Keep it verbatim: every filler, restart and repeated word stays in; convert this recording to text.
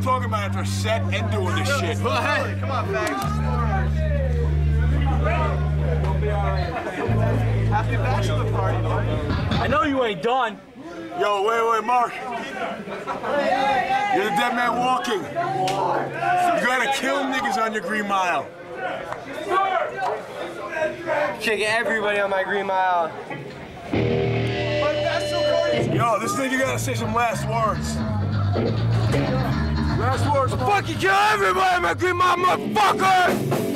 talking about after a set and doing this shit. Well, hey, come on, Fags. Happy Bachelor Party, buddy. I know you ain't done. Yo, wait, wait, Mark. You're the dead man walking. You gotta kill niggas on your Green Mile. Kick everybody on my Green Mile. Yo, this nigga gotta say some last words. Last words. Fucking kill everybody on my Green Mile, motherfucker!